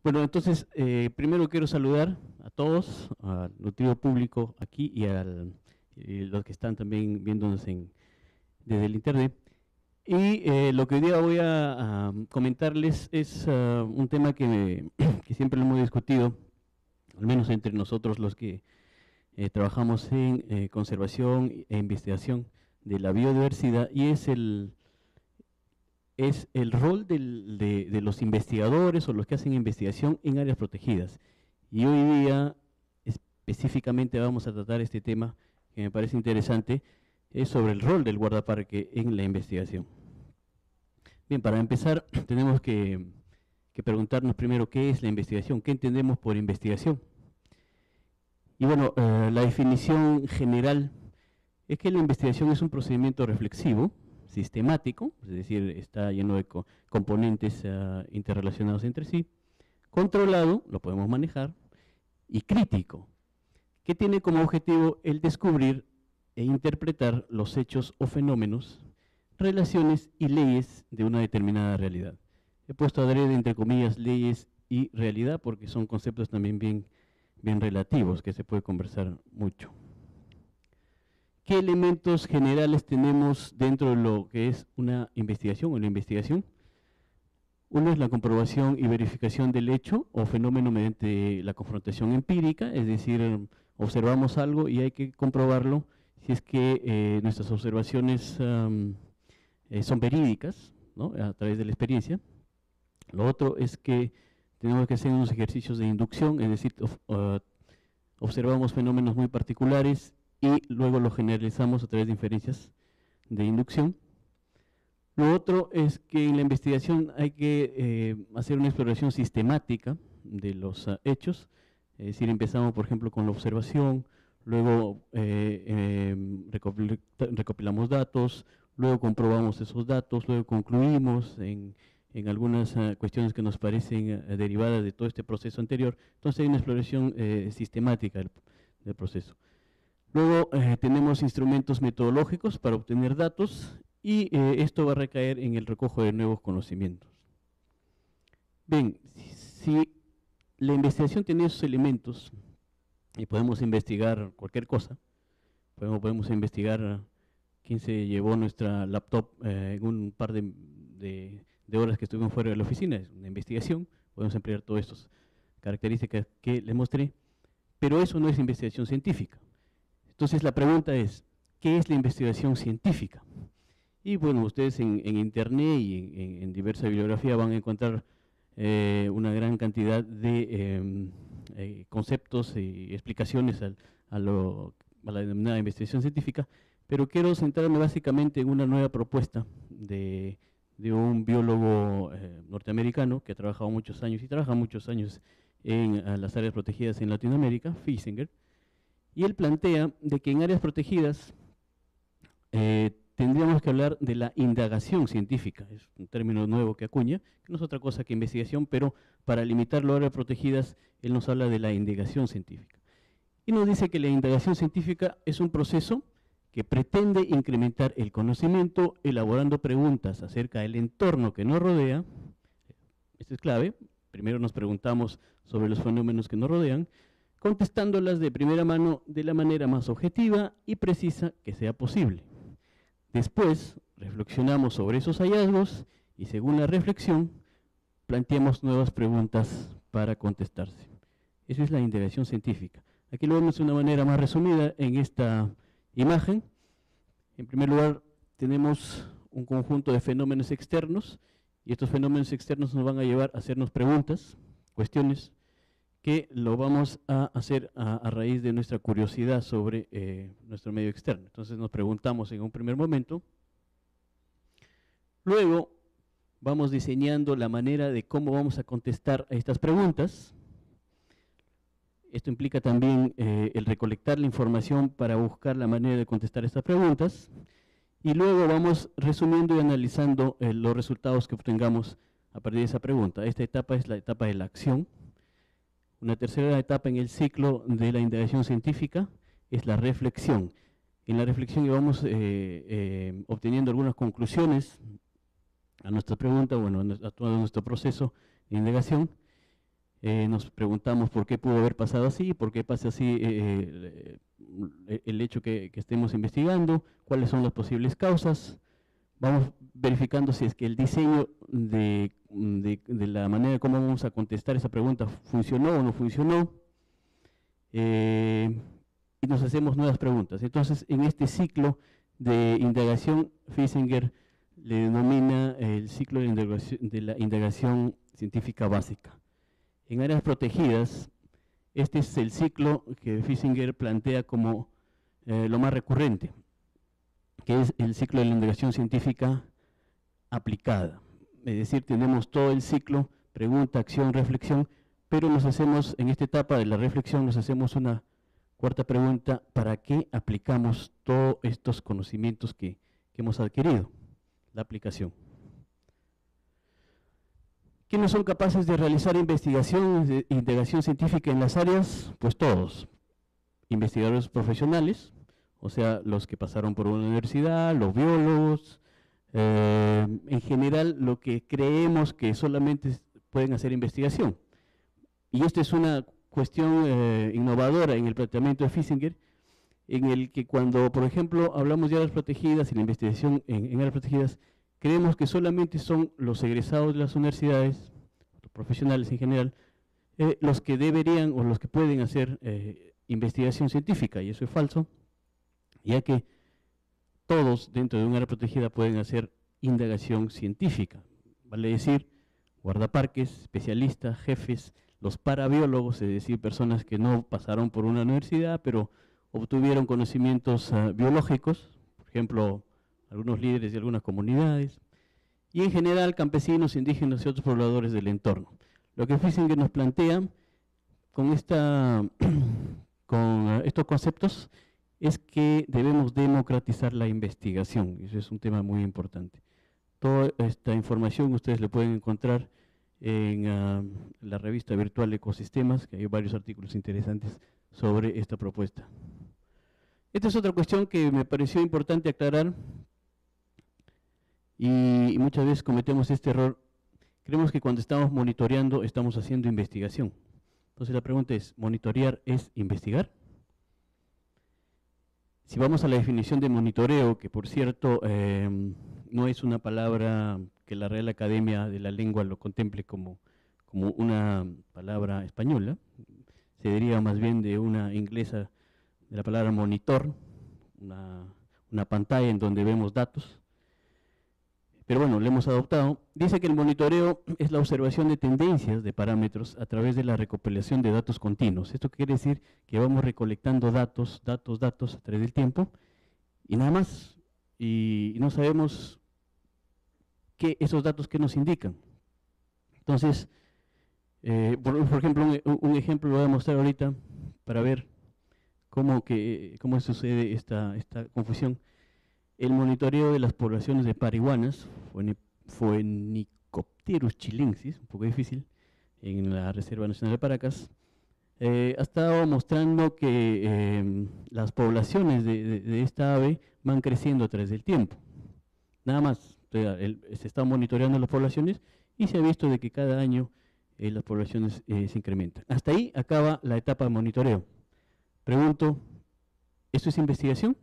Bueno, entonces, primero quiero saludar a todos, al nutrido público aquí y los que están también viéndonos desde el internet. Y lo que hoy día voy a comentarles es un tema que siempre lo hemos discutido, al menos entre nosotros los que trabajamos en conservación e investigación de la biodiversidad, y es el rol de los investigadores o los que hacen investigación en áreas protegidas. Y hoy día específicamente vamos a tratar este tema que me parece interesante, es sobre el rol del guardaparque en la investigación. Bien, para empezar tenemos que preguntarnos primero qué es la investigación, qué entendemos por investigación. Y bueno, la definición general es que la investigación es un procedimiento reflexivo, sistemático, es decir, está lleno de componentes interrelacionados entre sí, controlado, lo podemos manejar, y crítico, que tiene como objetivo el descubrir e interpretar los hechos o fenómenos, relaciones y leyes de una determinada realidad. He puesto adrede entre comillas leyes y realidad porque son conceptos también bien relativos que se puede conversar mucho. ¿Qué elementos generales tenemos dentro de lo que es una investigación o la investigación? Uno es la comprobación y verificación del hecho o fenómeno mediante la confrontación empírica, es decir, observamos algo y hay que comprobarlo si es que nuestras observaciones son verídicas, ¿no?, a través de la experiencia. Lo otro es que tenemos que hacer unos ejercicios de inducción, es decir, observamos fenómenos muy particulares y luego lo generalizamos a través de inferencias de inducción. Lo otro es que en la investigación hay que hacer una exploración sistemática de los hechos, es decir, empezamos por ejemplo con la observación, luego recopilamos datos, luego comprobamos esos datos, luego concluimos en algunas cuestiones que nos parecen derivadas de todo este proceso anterior. Entonces hay una exploración sistemática del proceso. Luego tenemos instrumentos metodológicos para obtener datos y esto va a recaer en el recojo de nuevos conocimientos. Bien, si la investigación tiene esos elementos y podemos investigar cualquier cosa, podemos investigar quién se llevó nuestra laptop en un par de horas que estuvimos fuera de la oficina, es una investigación, podemos emplear todas estas características que les mostré, pero eso no es investigación científica. Entonces la pregunta es, ¿qué es la investigación científica? Y bueno, ustedes en internet y en diversa bibliografía van a encontrar una gran cantidad de conceptos y explicaciones a la denominada investigación científica, pero quiero centrarme básicamente en una nueva propuesta de un biólogo norteamericano que ha trabajado muchos años y trabaja muchos años en las áreas protegidas en Latinoamérica, Fisinger, y él plantea de que en áreas protegidas tendríamos que hablar de la indagación científica, es un término nuevo que acuña, que no es otra cosa que investigación, pero para limitarlo a áreas protegidas, él nos habla de la indagación científica. Y nos dice que la indagación científica es un proceso que pretende incrementar el conocimiento elaborando preguntas acerca del entorno que nos rodea. Esto es clave, primero nos preguntamos sobre los fenómenos que nos rodean, contestándolas de primera mano de la manera más objetiva y precisa que sea posible. Después, reflexionamos sobre esos hallazgos y según la reflexión, planteamos nuevas preguntas para contestarse. Eso es la indagación científica. Aquí lo vemos de una manera más resumida en esta imagen. En primer lugar, tenemos un conjunto de fenómenos externos y estos fenómenos externos nos van a llevar a hacernos preguntas, cuestiones, que lo vamos a hacer a raíz de nuestra curiosidad sobre nuestro medio externo. Entonces nos preguntamos en un primer momento, luego vamos diseñando la manera de cómo vamos a contestar a estas preguntas. Esto implica también el recolectar la información para buscar la manera de contestar estas preguntas, y luego vamos resumiendo y analizando los resultados que obtengamos a partir de esa pregunta. Esta etapa es la etapa de la acción. Una tercera etapa en el ciclo de la indagación científica es la reflexión. En la reflexión vamos obteniendo algunas conclusiones a nuestra pregunta, bueno, a todo nuestro proceso de indagación. Nos preguntamos por qué pudo haber pasado así, por qué pasa así el hecho que estemos investigando, cuáles son las posibles causas. Vamos verificando si es que el diseño de la manera como vamos a contestar esa pregunta funcionó o no funcionó. Y nos hacemos nuevas preguntas. Entonces, en este ciclo de indagación, Fisinger le denomina el ciclo de la indagación científica básica. En áreas protegidas, este es el ciclo que Fisinger plantea como lo más recurrente, que es el ciclo de la indagación científica aplicada. Es decir, tenemos todo el ciclo, pregunta, acción, reflexión, pero nos hacemos, en esta etapa de la reflexión, nos hacemos una cuarta pregunta: ¿para qué aplicamos todos estos conocimientos que hemos adquirido? La aplicación. ¿Quiénes son capaces de realizar investigación de indagación científica en las áreas? Pues todos. Investigadores profesionales, o sea, los que pasaron por una universidad, los biólogos, en general lo que creemos que solamente pueden hacer investigación. Y esta es una cuestión innovadora en el planteamiento de Fisinger, en el que cuando, por ejemplo, hablamos de áreas protegidas y la investigación en áreas protegidas, creemos que solamente son los egresados de las universidades, los profesionales en general, los que deberían o los que pueden hacer investigación científica, y eso es falso, ya que todos dentro de un área protegida pueden hacer indagación científica, vale decir, guardaparques, especialistas, jefes, los parabiólogos, es decir, personas que no pasaron por una universidad, pero obtuvieron conocimientos biológicos, por ejemplo, algunos líderes de algunas comunidades, y en general campesinos, indígenas y otros pobladores del entorno. Lo que Fisinger nos plantea con estos conceptos es que debemos democratizar la investigación. Eso es un tema muy importante. Toda esta información ustedes la pueden encontrar en la revista virtual Ecosistemas, que hay varios artículos interesantes sobre esta propuesta. Esta es otra cuestión que me pareció importante aclarar, y muchas veces cometemos este error. Creemos que cuando estamos monitoreando estamos haciendo investigación. Entonces la pregunta es, ¿monitorear es investigar? Si vamos a la definición de monitoreo, que por cierto no es una palabra que la Real Academia de la Lengua lo contemple como una palabra española, se diría más bien de una inglesa, de la palabra monitor, una pantalla en donde vemos datos, pero bueno, lo hemos adoptado. Dice que el monitoreo es la observación de tendencias de parámetros a través de la recopilación de datos continuos. Esto quiere decir que vamos recolectando datos a través del tiempo y nada más, y no sabemos esos datos que nos indican. Entonces, por ejemplo, un ejemplo lo voy a mostrar ahorita para ver cómo sucede esta confusión. El monitoreo de las poblaciones de parihuanas, Phoenicopterus chilensis, un poco difícil, en la Reserva Nacional de Paracas, ha estado mostrando que las poblaciones de esta ave van creciendo a través del tiempo. Nada más, se están monitoreando las poblaciones y se ha visto de que cada año las poblaciones se incrementan. Hasta ahí acaba la etapa de monitoreo. Pregunto, ¿esto es investigación?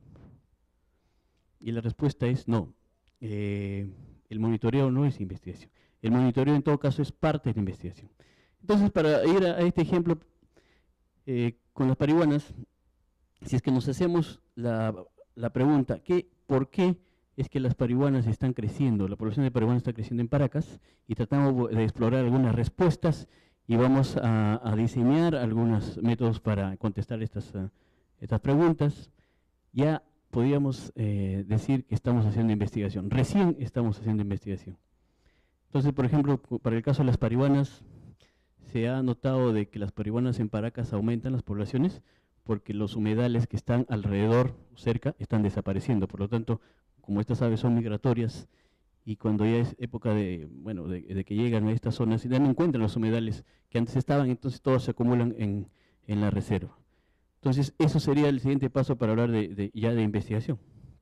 Y la respuesta es no. El monitoreo no es investigación. El monitoreo en todo caso es parte de la investigación. Entonces, para ir a este ejemplo con las parihuanas, si es que nos hacemos la pregunta, ¿por qué es que las parihuanas están creciendo? La población de parihuanas está creciendo en Paracas, y tratamos de explorar algunas respuestas y vamos a diseñar algunos métodos para contestar estas preguntas. Ya podríamos decir que estamos haciendo investigación. Recién estamos haciendo investigación. Entonces, por ejemplo, para el caso de las parihuanas, se ha notado de que las parihuanas en Paracas aumentan las poblaciones porque los humedales que están alrededor, cerca, están desapareciendo. Por lo tanto, como estas aves son migratorias y cuando ya es época de que llegan a estas zonas, y dan en cuenta los humedales que antes estaban, entonces todos se acumulan en la reserva. Entonces, eso sería el siguiente paso para hablar ya de investigación.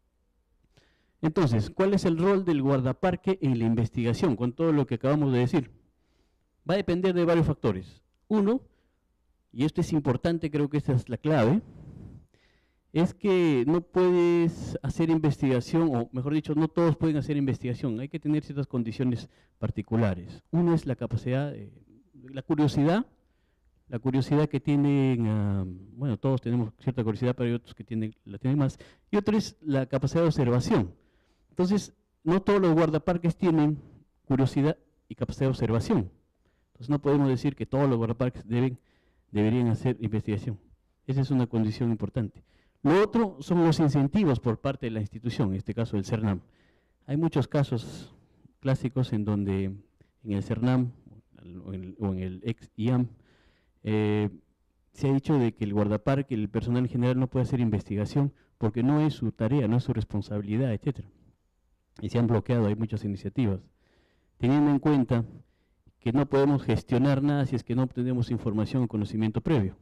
Entonces, ¿cuál es el rol del guardaparque en la investigación? Con todo lo que acabamos de decir. Va a depender de varios factores. Uno, y esto es importante, creo que esta es la clave, es que no puedes hacer investigación, o mejor dicho, no todos pueden hacer investigación, hay que tener ciertas condiciones particulares. Uno es la capacidad, la curiosidad que tienen, bueno, todos tenemos cierta curiosidad, pero hay otros que la tienen más, y otro es la capacidad de observación. Entonces, no todos los guardaparques tienen curiosidad y capacidad de observación. Entonces, no podemos decir que todos los guardaparques deberían hacer investigación. Esa es una condición importante. Lo otro son los incentivos por parte de la institución, en este caso el CERNAM. Hay muchos casos clásicos en donde en el CERNAM o en el ex IAM se ha dicho de que el guardaparque, el personal en general no puede hacer investigación porque no es su tarea, no es su responsabilidad, etc. Y se han bloqueado, hay muchas iniciativas. Teniendo en cuenta que no podemos gestionar nada si es que no obtenemos información o conocimiento previo.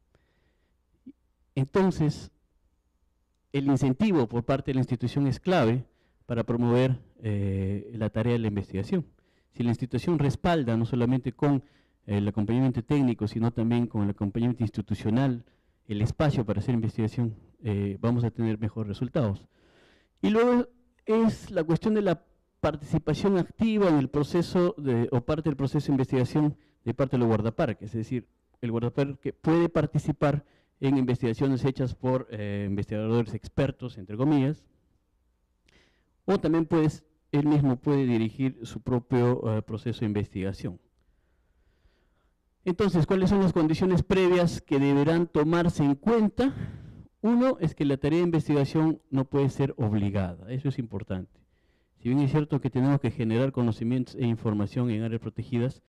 Entonces, el incentivo por parte de la institución es clave para promover la tarea de la investigación. Si la institución respalda no solamente con el acompañamiento técnico, sino también con el acompañamiento institucional, el espacio para hacer investigación, vamos a tener mejores resultados. Y luego es la cuestión de la participación activa en el proceso o parte del proceso de investigación de parte de los guardaparques, es decir, el guardaparque puede participar en investigaciones hechas por investigadores expertos, entre comillas, o también él mismo puede dirigir su propio proceso de investigación. Entonces, ¿cuáles son las condiciones previas que deberán tomarse en cuenta? Uno es que la tarea de investigación no puede ser obligada, eso es importante. Si bien es cierto que tenemos que generar conocimientos e información en áreas protegidas,